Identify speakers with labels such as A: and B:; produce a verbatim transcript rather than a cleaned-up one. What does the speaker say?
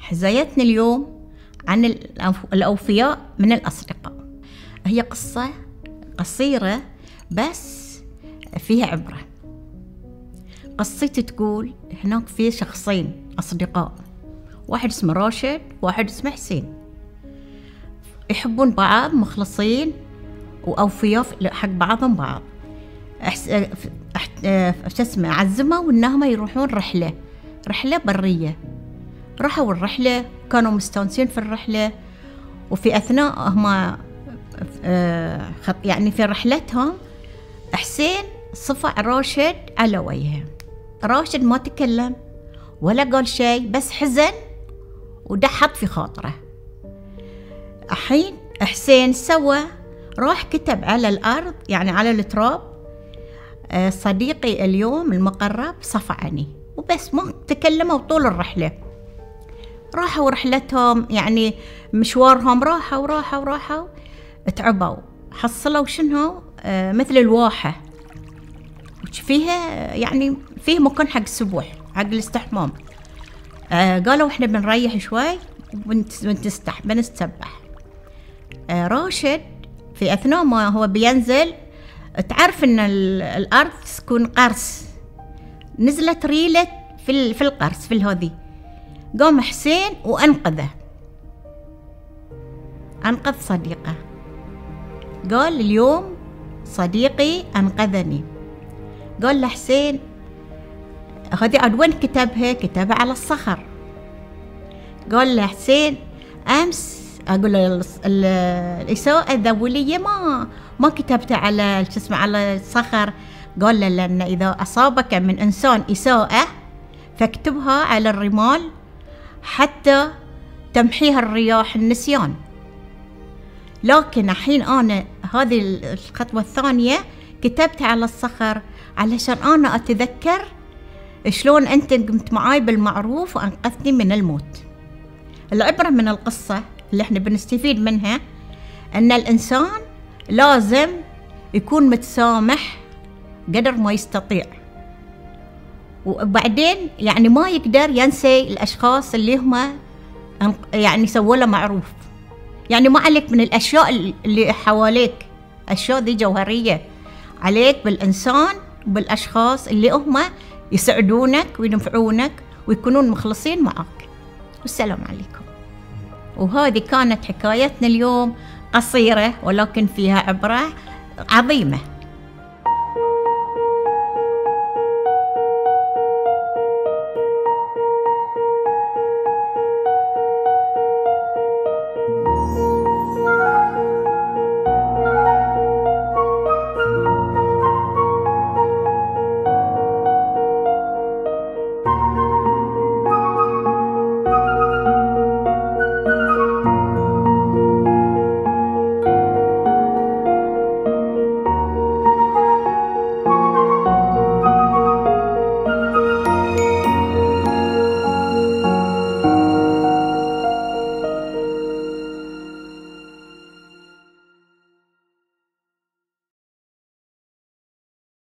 A: حزايتنا اليوم عن الأوفياء من الأصدقاء. هي قصة قصيرة بس فيها عبرة. قصتي تقول هناك في شخصين أصدقاء، واحد اسمه راشد واحد اسمه حسين، يحبون بعض، مخلصين وأوفياء حق بعضهم بعض. أحس... أح... شو اسمه عزموا إنهم يروحون رحلة رحلة برية. راحوا الرحلة، كانوا مستانسين في الرحلة، وفي أثناء هما يعني في رحلتهم حسين صفع راشد على وجهه. راشد ما تكلم ولا قال شيء، بس حزن ودحط في خاطره. الحين حسين سوى راح كتب على الأرض، يعني على التراب، صديقي اليوم المقرب صفعني، وبس ما تكلموا طول الرحلة. راحوا رحلتهم، يعني مشوارهم، راحوا راحوا راحوا تعبوا، حصلوا شنو آه مثل الواحة فيها، يعني فيه مكان حق السبوح حق الاستحمام. آه قالوا احنا بنريح شوي وبنستح بنستسبح. آه راشد في أثناء ما هو بينزل، تعرف ان الأرض تكون قرص، نزلت ريلة في في القرص في هذه. قام حسين وأنقذه، أنقذ صديقه. قال اليوم صديقي أنقذني. قال له حسين هذه عاد وين كتبها؟ كتبها على الصخر. قال له حسين أمس أقول له الإساءة الذولية ما ما كتبتها على شو اسمه على الصخر. قال له لأن إذا أصابك من إنسان إساءة فاكتبها على الرمال حتى تمحيها الرياح النسيان. لكن الحين أنا هذه الخطوة الثانية كتبتها على الصخر علشان أنا أتذكر شلون أنت قمت معاي بالمعروف وأنقذتني من الموت. العبرة من القصة اللي احنا بنستفيد منها أن الإنسان لازم يكون متسامح قدر ما يستطيع، وبعدين يعني ما يقدر ينسى الأشخاص اللي هم يعني سووا له معروف. يعني ما عليك من الأشياء اللي حواليك، أشياء دي جوهرية، عليك بالإنسان وبالأشخاص اللي هم يسعدونك وينفعونك ويكونون مخلصين معك. والسلام عليكم. وهذه كانت حكايتنا اليوم، قصيرة ولكن فيها عبرة عظيمة.